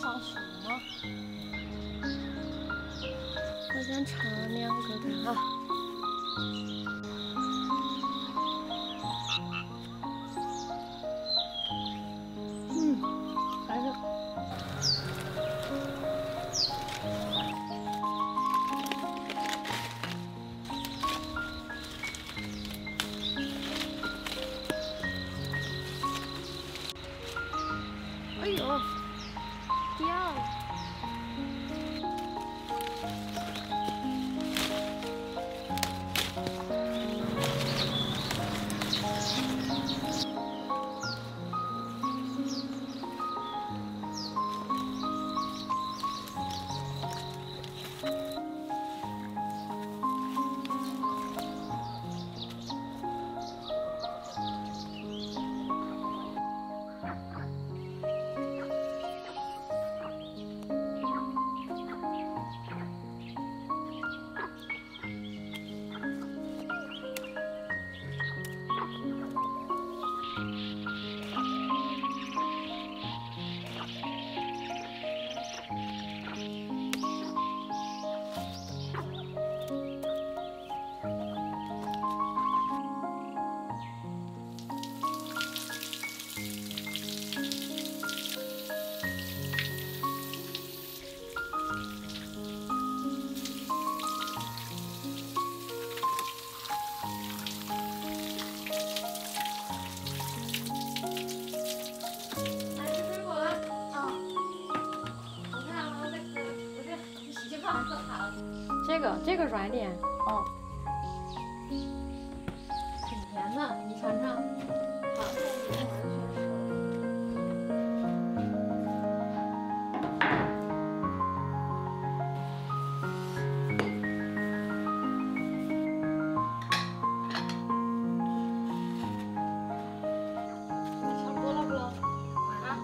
好数吗？我先尝2个看啊。反正。哎呦，掉了！这个软点哦，挺甜的，你尝尝。好，那你尝多了不？啊？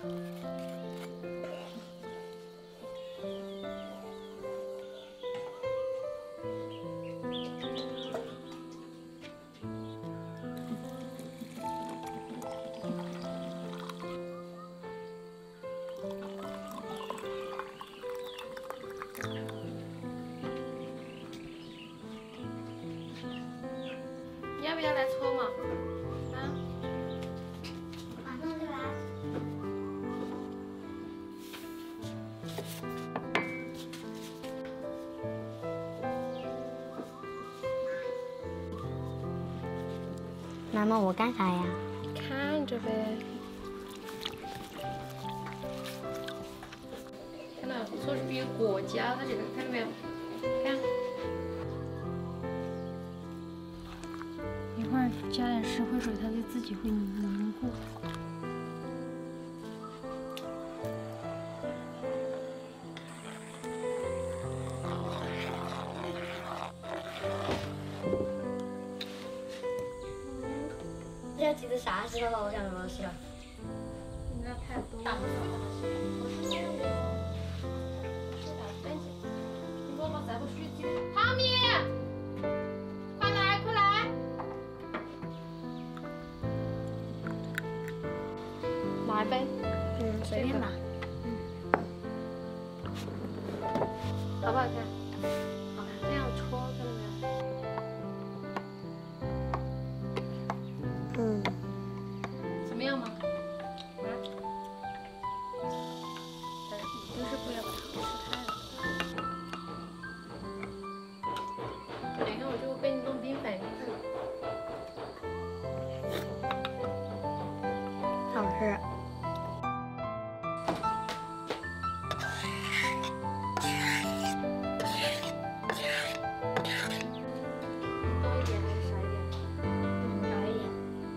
要不要来搓嘛？啊？ 马上就来。妈妈，我干啥呀？ 看着呗。看到搓出比果胶，它这个看到没有？看。 一会儿加点石灰水，它就自己会凝固。 要记得啥时候让老师？ 应该太多。大不了。你给我把再不水机。汤米，快来快来！哪一杯？ 随便吧。 好不好看？好看，这样搓，看到没有？怎么样嘛？啊？就是不要把它吃开了。等一下我就会给你弄冰粉。 好吃。 多一点还是少一点？ 少一点。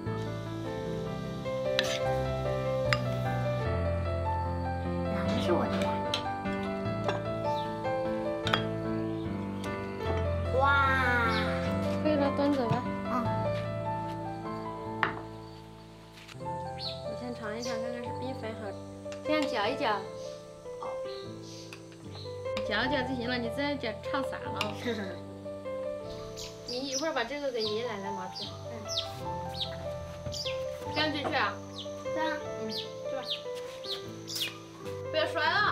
哪个是我的呀？哇！ 可以了，端走吧。我先尝一尝，看看是冰粉好。这样搅一搅。搅一搅就行了，你再搅炒散了。你一会儿把这个给爷爷奶奶拿去。这样进去啊？ 对啊。 去吧。不要摔了。